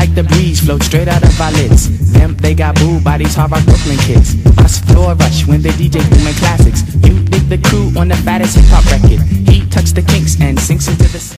like the breeze, float straight out of our lids. Them, they got booed by these hard rock Brooklyn kids. Us floor rush when the DJ booming classics. You dig the crew on the fattest hip hop record. He tucks the kinks and sinks into the